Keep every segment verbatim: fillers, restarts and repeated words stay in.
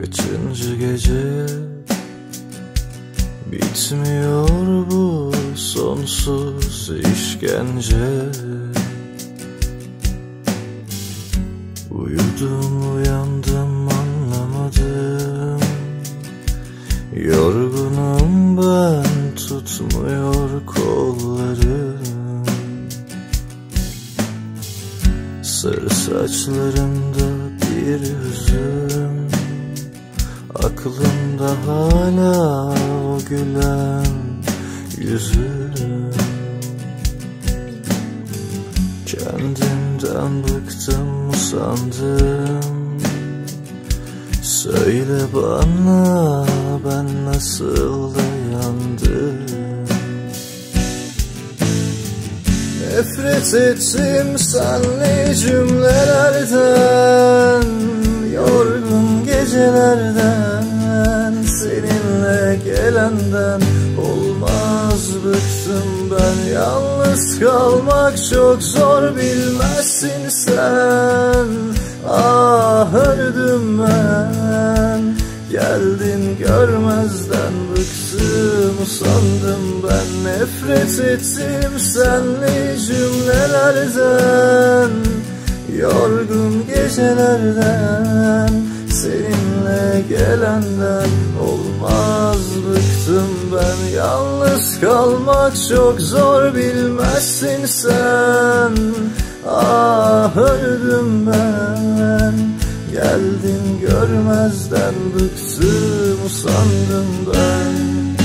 Kaçıncı gece bitmiyor bu sonsuz işkence. Uyudum uyandım anlamadım. Yorgunum ben, tutmuyor kollarım. Sarı saçlarında bir hüzün, aklımda hala o gülen yüzün. Kendimden bıktım, usandım. Söyle bana ben nasıl dayandım. Nefret ettim senli cümlelerden, yorgun gecelerden, seninle gelenden. Olmaz, bıktım ben, yalnız kalmak çok zor, bilmezsin sen. Ah öldüm ben, geldin görmezden. Bıktım usandım ben, nefret ettim senli cümlelerden, yorgun gecelerden, seninle gelenden. Olmaz, bıktım ben, yalnız kalmak çok zor, bilmezsin sen. Ah öldüm ben, geldin görmezden. Bıktım usandım ben.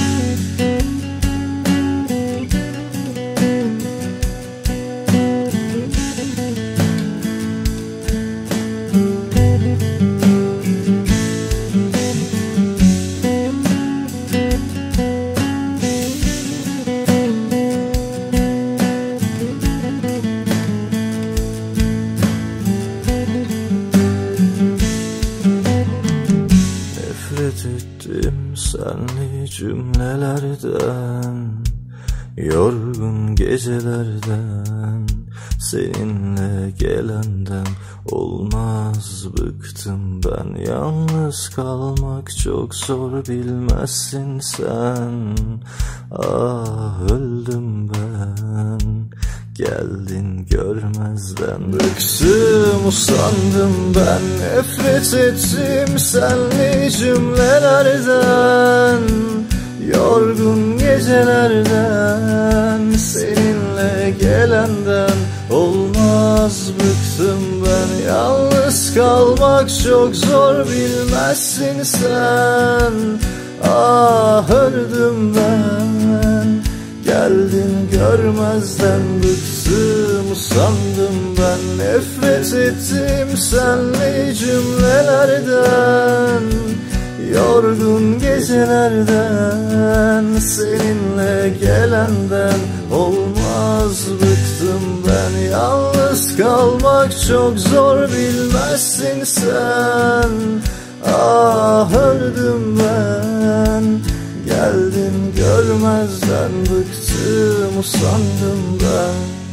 Nefret ettim senli cümlelerden, yorgun gecelerden, seninle gelenden. Olmaz, bıktım ben, yalnız kalmak çok zor, bilmezsin sen. Ah öldüm ben, geldin görmezden. Bıktım usandım ben, nefret ettim senli cümlelerden, yorgun gecelerden, seninle gelenden. Olmaz, bıktım ben, yalnız kalmak çok zor, bilmezsin sen. Ah öldüm ben, geldin görmezden. Bıktım usandım ben, nefret ettim senli cümlelerden, yorgun gecelerden, seninle gelenden. Olmaz, bıktım ben, yalnız kalmak çok zor, bilmezsin sen. Ah öldüm ben, geldin görmezden. Bıktım usandım ben.